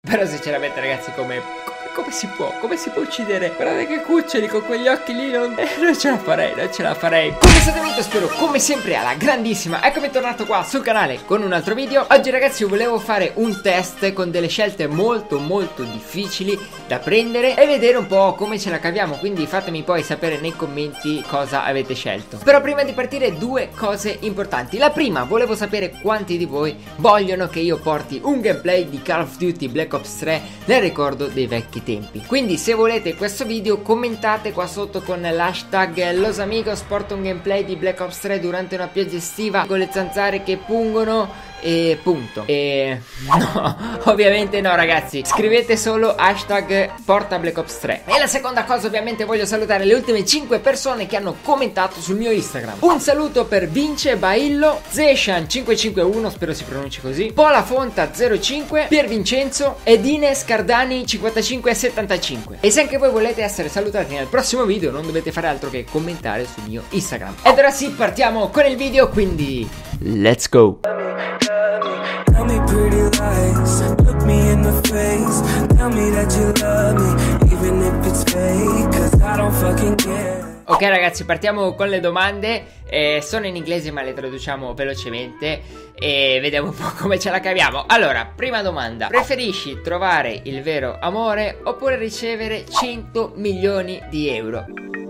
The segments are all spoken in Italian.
Però sinceramente ragazzi come si può? Come si può uccidere? Guardate che cuccioli con quegli occhi lì, non ce la farei, non ce la farei. Come state venuti, spero come sempre alla grandissima. Eccomi tornato qua sul canale con un altro video. Oggi ragazzi io volevo fare un test con delle scelte molto difficili da prendere e vedere un po' come ce la caviamo. Quindi fatemi poi sapere nei commenti cosa avete scelto. Però prima di partire due cose importanti. La prima, volevo sapere quanti di voi vogliono che io porti un gameplay di Call of Duty Black Ops 3 nel ricordo dei vecchi tempi. Quindi se volete questo video commentate qua sotto con l'hashtag Los Amigos porto un gameplay di Black Ops 3 durante una pioggia estiva con le zanzare che pungono e punto. E no, ovviamente no ragazzi, scrivete solo hashtag porta Black Ops 3. E la seconda cosa, ovviamente voglio salutare le ultime 5 persone che hanno commentato sul mio Instagram. Un saluto per Vince Baillo, Zeshan 551, spero si pronunci così, Pola Fonta 05, Pier Vincenzo ed Ines Cardani 5575. E se anche voi volete essere salutati nel prossimo video non dovete fare altro che commentare sul mio Instagram. Ed ora sì, partiamo con il video, quindi let's go. Tell me pretty lies, look me in the face, tell me that you love me, even if it's fake, cause I don't fucking care. Ok ragazzi, partiamo con le domande. Sono in inglese ma le traduciamo velocemente e vediamo un po' come ce la caviamo. Allora, prima domanda: preferisci trovare il vero amore oppure ricevere 100 milioni di euro?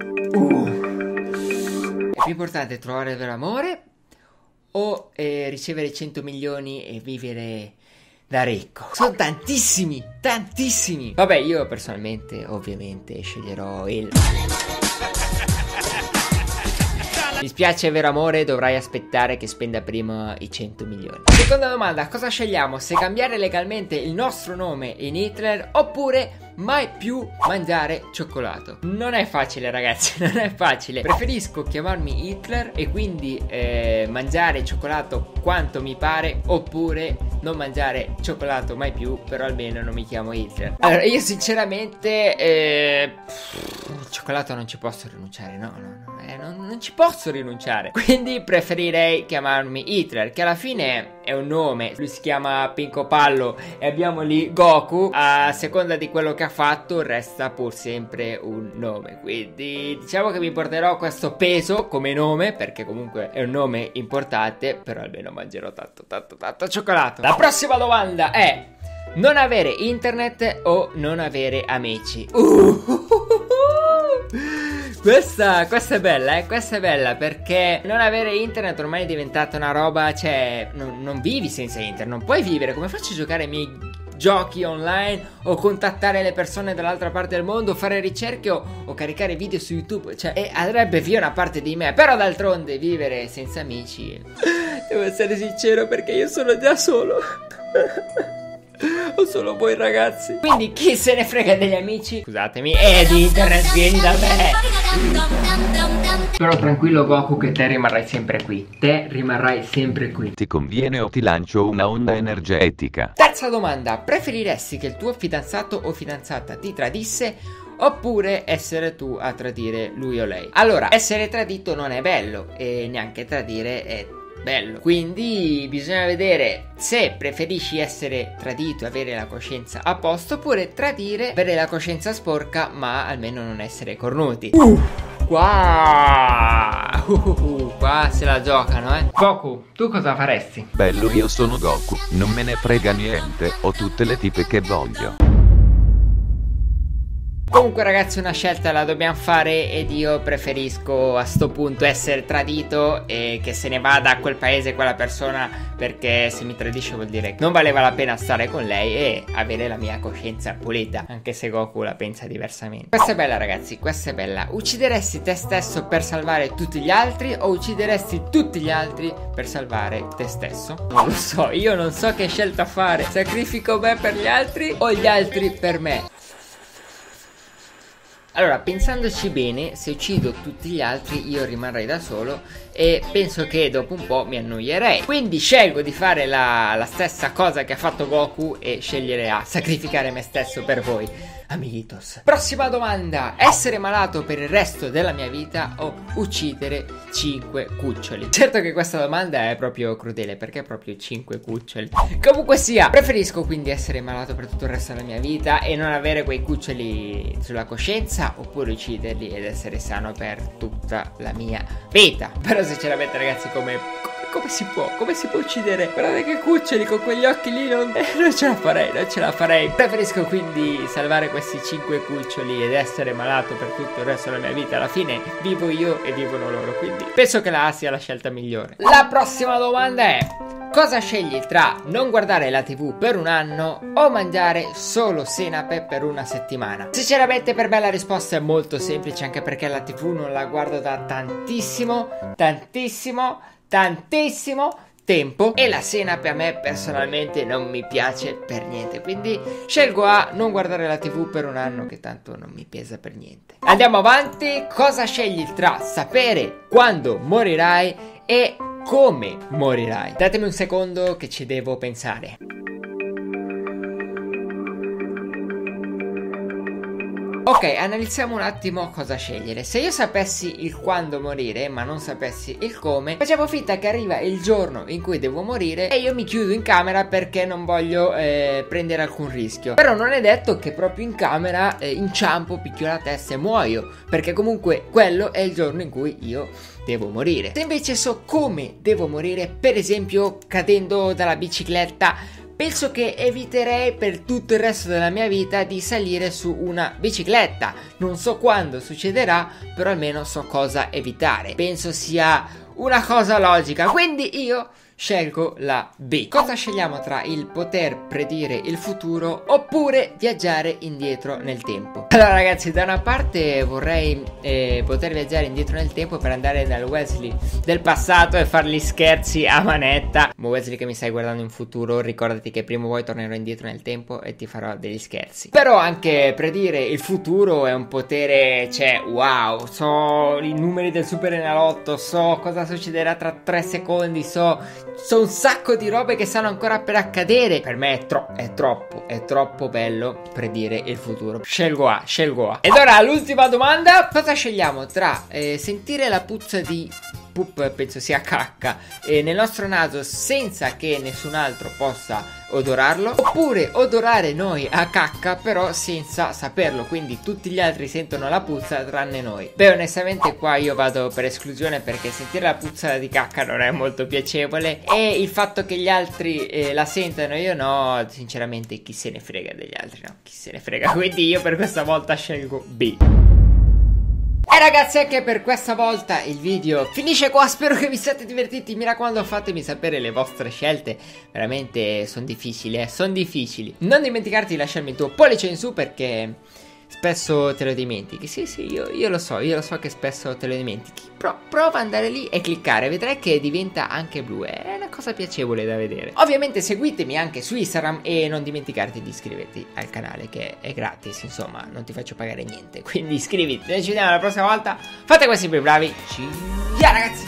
È più importante trovare il vero amore o ricevere 100 milioni e vivere da ricco? Sono tantissimi. Vabbè, io personalmente ovviamente sceglierò il... Mi spiace vero amore, dovrai aspettare che spenda prima i 100 milioni. Seconda domanda: cosa scegliamo? Se cambiare legalmente il nostro nome in Hitler oppure mai più mangiare cioccolato? Non è facile ragazzi, non è facile. Preferisco chiamarmi Hitler e quindi mangiare cioccolato quanto mi pare, oppure non mangiare cioccolato mai più, però almeno non mi chiamo Hitler. Allora io sinceramente il cioccolato non ci posso rinunciare, non ci posso rinunciare. Quindi preferirei chiamarmi Hitler, che alla fine è un nome. Lui si chiama Pinco Pallo e abbiamo lì Goku. A seconda di quello che ha fatto resta pur sempre un nome. Quindi diciamo che mi porterò questo peso come nome, perché comunque è un nome importante. Però almeno mangerò tanto cioccolato. La prossima domanda è: non avere internet o non avere amici? Questa è bella, questa è bella, perché non avere internet ormai è diventata una roba, cioè non vivi senza internet, non puoi vivere. Come faccio a giocare ai miei giochi online o contattare le persone dall'altra parte del mondo, fare ricerche o caricare video su YouTube? Cioè andrebbe via una parte di me. Però d'altronde vivere senza amici, devo essere sincero, perché io sono già solo. Ho solo voi ragazzi. Quindi chi se ne frega degli amici, scusatemi, e di internet, vieni da me. Però tranquillo Goku, che te rimarrai sempre qui. Te rimarrai sempre qui. Ti conviene o ti lancio una onda energetica? Terza domanda: preferiresti che il tuo fidanzato o fidanzata ti tradisse oppure essere tu a tradire lui o lei? Allora, essere tradito non è bello e neanche tradire è bello. Quindi bisogna vedere se preferisci essere tradito e avere la coscienza a posto, oppure tradire, avere la coscienza sporca ma almeno non essere cornuti. Qua se la giocano, Goku, tu cosa faresti? Bello, io sono Goku, non me ne frega niente, ho tutte le tipe che voglio. Comunque ragazzi, una scelta la dobbiamo fare ed io preferisco a sto punto essere tradito e che se ne vada a quel paese quella persona, perché se mi tradisce vuol dire che non valeva la pena stare con lei e avere la mia coscienza pulita, anche se Goku la pensa diversamente. Questa è bella ragazzi, questa è bella. Uccideresti te stesso per salvare tutti gli altri o uccideresti tutti gli altri per salvare te stesso? Non lo so, io non so che scelta fare. Sacrifico me per gli altri o gli altri per me? Allora, pensandoci bene, se uccido tutti gli altri io rimarrei da solo e penso che dopo un po' mi annoierei. Quindi scelgo di fare la stessa cosa che ha fatto Goku e scegliere a sacrificare me stesso per voi, amiguitos. Prossima domanda: essere malato per il resto della mia vita o uccidere 5 cuccioli? Certo che questa domanda è proprio crudele, perché proprio 5 cuccioli. Comunque sia, preferisco quindi essere malato per tutto il resto della mia vita e non avere quei cuccioli sulla coscienza, oppure ucciderli ed essere sano per tutta la mia vita. Però sinceramente ragazzi, come si può uccidere? Guardate che cuccioli con quegli occhi lì, non ce la farei. Preferisco quindi salvare questi 5 cuccioli ed essere malato per tutto il resto della mia vita. Alla fine vivo io e vivono loro, quindi penso che la A sia la scelta migliore. La prossima domanda è: cosa scegli tra non guardare la TV per un anno o mangiare solo senape per una settimana? Sinceramente per me la risposta è molto semplice, anche perché la TV non la guardo da tantissimo tempo e la senape a me personalmente non mi piace per niente, quindi scelgo a non guardare la TV per un anno, che tanto non mi pesa per niente. Andiamo avanti. Cosa scegli tra sapere quando morirai e come morirai? Datemi un secondo che ci devo pensare. Ok, analizziamo un attimo cosa scegliere. Se io sapessi il quando morire, ma non sapessi il come, facciamo finta che arriva il giorno in cui devo morire e io mi chiudo in camera perché non voglio prendere alcun rischio. Però non è detto che proprio in camera inciampo, picchio la testa e muoio, perché comunque quello è il giorno in cui io devo morire. Se invece so come devo morire, per esempio cadendo dalla bicicletta, penso che eviterei per tutto il resto della mia vita di salire su una bicicletta. Non so quando succederà, però almeno so cosa evitare. Penso sia una cosa logica, quindi io scelgo la B. Cosa scegliamo tra il poter predire il futuro oppure viaggiare indietro nel tempo? Allora ragazzi, da una parte vorrei poter viaggiare indietro nel tempo per andare dal Wesley del passato e fargli scherzi a manetta. Ma Wesley che mi stai guardando in futuro, ricordati che prima o poi tornerò indietro nel tempo e ti farò degli scherzi. Però anche predire il futuro è un potere, cioè wow, so i numeri del Super Enalotto, so cosa succederà tra 3 secondi, so un sacco di robe che stanno ancora per accadere. Per me è troppo bello predire il futuro. Scelgo A. Ed ora l'ultima domanda: cosa scegliamo tra sentire la puzza di poop, penso sia cacca, nel nostro naso senza che nessun altro possa odorarlo, oppure odorare noi a cacca però senza saperlo, quindi tutti gli altri sentono la puzza tranne noi? Beh, onestamente qua io vado per esclusione, perché sentire la puzza di cacca non è molto piacevole e il fatto che gli altri la sentano e io no, sinceramente chi se ne frega degli altri, no? Chi se ne frega, quindi io per questa volta scelgo B. E ragazzi, anche per questa volta il video finisce qua, spero che vi siate divertiti, mi raccomando fatemi sapere le vostre scelte, veramente sono difficili, non dimenticarti di lasciarmi il tuo pollice in su perché spesso te lo dimentichi, sì io lo so che spesso te lo dimentichi, prova ad andare lì e cliccare, vedrai che diventa anche blu, è una cosa piacevole da vedere. Ovviamente seguitemi anche su Instagram e non dimenticarti di iscriverti al canale che è gratis, insomma non ti faccio pagare niente, quindi iscriviti. Noi ci vediamo la prossima volta, fate questi bravi, ciao ragazzi.